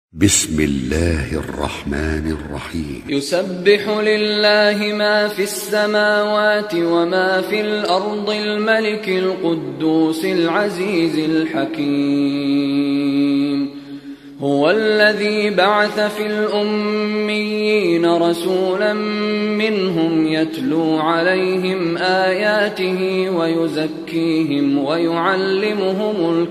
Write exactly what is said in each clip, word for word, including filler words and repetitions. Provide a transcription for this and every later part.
بسم الله الرحمن الرحيم يسبح لله ما في السماوات وما في الأرض الملك القدوس العزيز الحكيم هو الذي بعث في الأميين رسولا منهم يتلو عليهم آياته ويزكيهم ويعلمهم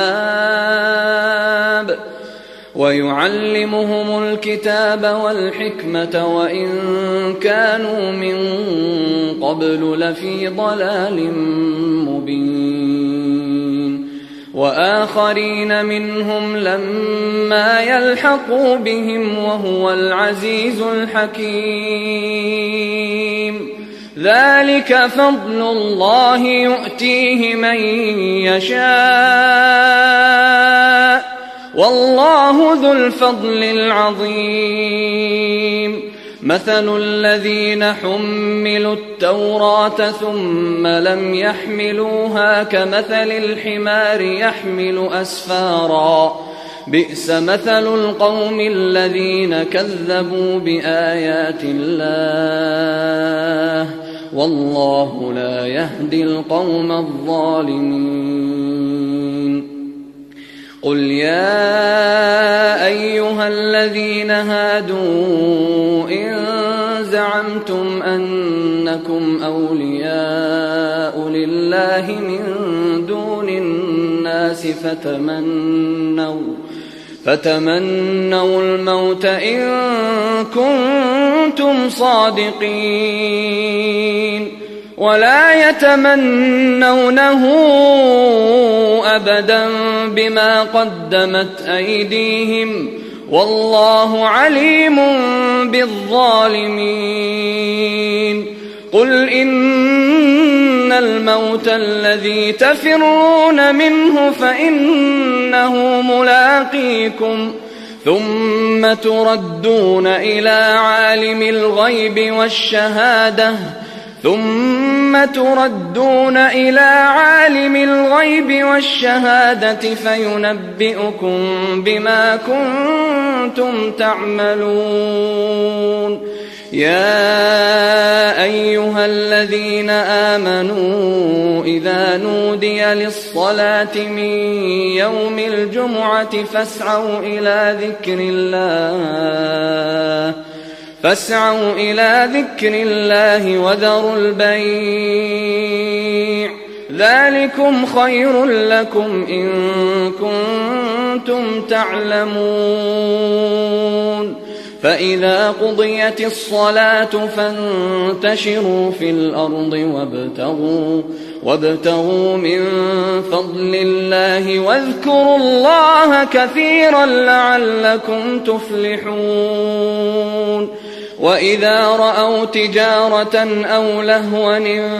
الكتاب ويعلمهم الكتاب والحكمة وإن كانوا من قبل لفي ضلال مبين وآخرين منهم لما يلحقوا بهم وهو العزيز الحكيم ذلك فضل الله يؤتيه من يشاء والله ذو الفضل العظيم مثل الذين حملوا التوراة ثم لم يحملوها كمثل الحمار يحمل أسفارا بئس مثل القوم الذين كذبوا بآيات الله والله لا يهدي القوم الظالمين قل يا أيها الذين هادوا إن زعمتم أنكم أولياء لله من دون الناس فتمنوا فتمنوا الموت إن كنتم صادقين ولا يتمنونه أبدا بما قدمت أيديهم والله عليم بالظالمين قل إن الموت الذي تفرون منه فإنه ملاقيكم ثم تردون إلى عالم الغيب والشهادة ثم تردون إلى عالم الغيب والشهادة فينبئكم بما كنتم تعملون يا أيها الذين آمنوا إذا نودي للصلاة من يوم الجمعة فاسعوا إلى ذكر الله فاسعوا إلى ذكر الله وذروا البيع ذلكم خير لكم إن كنتم تعلمون فإذا قضيت الصلاة فانتشروا في الأرض وابتغوا, وابتغوا من فضل الله واذكروا الله كثيرا لعلكم تفلحون وإذا رأوا تجارة أو لهوا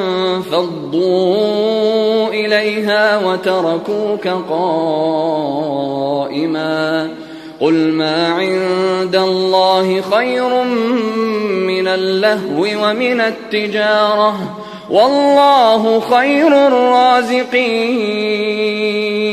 انفضوا إليها وتركوك قائما قل ما عند الله خير من اللهو ومن التجارة والله خير الرازقين